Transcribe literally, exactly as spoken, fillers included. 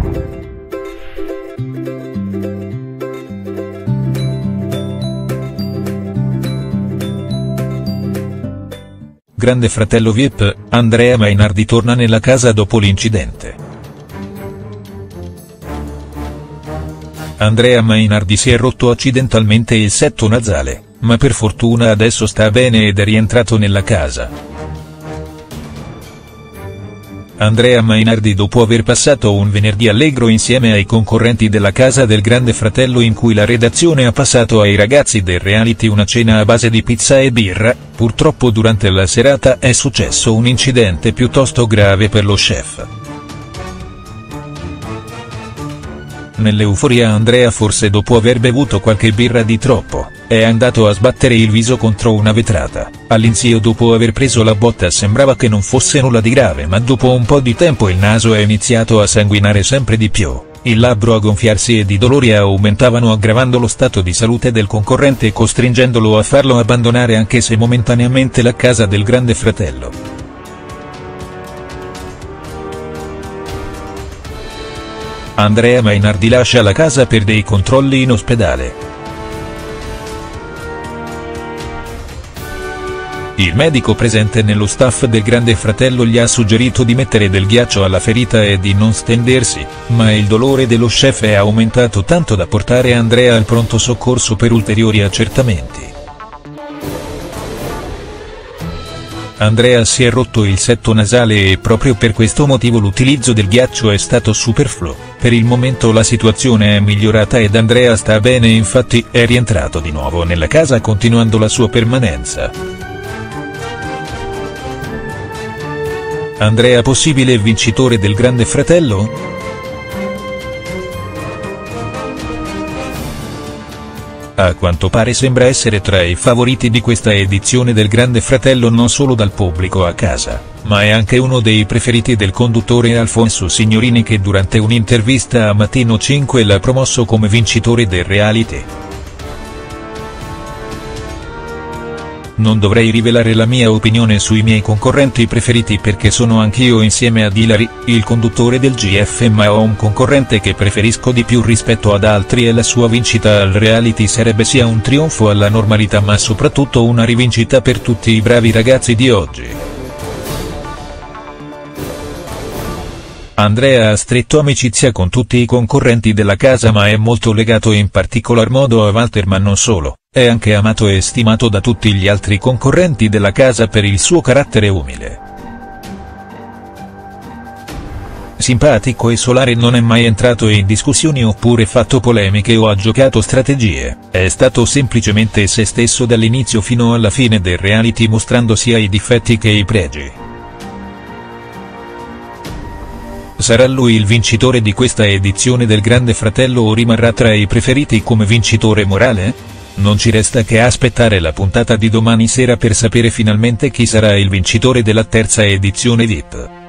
Grande Fratello V I P, Andrea Mainardi torna nella casa dopo l'incidente. Andrea Mainardi si è rotto accidentalmente il setto nasale, ma per fortuna adesso sta bene ed è rientrato nella casa. Andrea Mainardi, dopo aver passato un venerdì allegro insieme ai concorrenti della casa del Grande Fratello in cui la redazione ha passato ai ragazzi del reality una cena a base di pizza e birra, purtroppo durante la serata è successo un incidente piuttosto grave per lo chef. Nell'euforia Andrea, forse dopo aver bevuto qualche birra di troppo, è andato a sbattere il viso contro una vetrata. All'inizio, dopo aver preso la botta, sembrava che non fosse nulla di grave, ma dopo un po' di tempo il naso è iniziato a sanguinare sempre di più, il labbro a gonfiarsi ed i dolori aumentavano, aggravando lo stato di salute del concorrente e costringendolo a farlo abbandonare anche se momentaneamente la casa del Grande Fratello. Andrea Mainardi lascia la casa per dei controlli in ospedale. Il medico presente nello staff del Grande Fratello gli ha suggerito di mettere del ghiaccio alla ferita e di non stendersi, ma il dolore dello chef è aumentato tanto da portare Andrea al pronto soccorso per ulteriori accertamenti. Andrea si è rotto il setto nasale e proprio per questo motivo l'utilizzo del ghiaccio è stato superfluo. Per il momento la situazione è migliorata ed Andrea sta bene, infatti è rientrato di nuovo nella casa continuando la sua permanenza. Andrea possibile vincitore del Grande Fratello? A quanto pare sembra essere tra i favoriti di questa edizione del Grande Fratello non solo dal pubblico a casa, ma è anche uno dei preferiti del conduttore Alfonso Signorini, che durante un'intervista a Mattino cinque l'ha promosso come vincitore del reality. Non dovrei rivelare la mia opinione sui miei concorrenti preferiti perché sono anch'io insieme ad Ilari, il conduttore del G F, ma ho un concorrente che preferisco di più rispetto ad altri e la sua vincita al reality sarebbe sia un trionfo alla normalità ma soprattutto una rivincita per tutti i bravi ragazzi di oggi. Andrea ha stretto amicizia con tutti i concorrenti della casa ma è molto legato in particolar modo a Walter, ma non solo, è anche amato e stimato da tutti gli altri concorrenti della casa per il suo carattere umile. Simpatico e solare, non è mai entrato in discussioni oppure fatto polemiche o ha giocato strategie, è stato semplicemente se stesso dall'inizio fino alla fine del reality, mostrando sia i difetti che i pregi. Sarà lui il vincitore di questa edizione del Grande Fratello o rimarrà tra i preferiti come vincitore morale? Non ci resta che aspettare la puntata di domani sera per sapere finalmente chi sarà il vincitore della terza edizione V I P.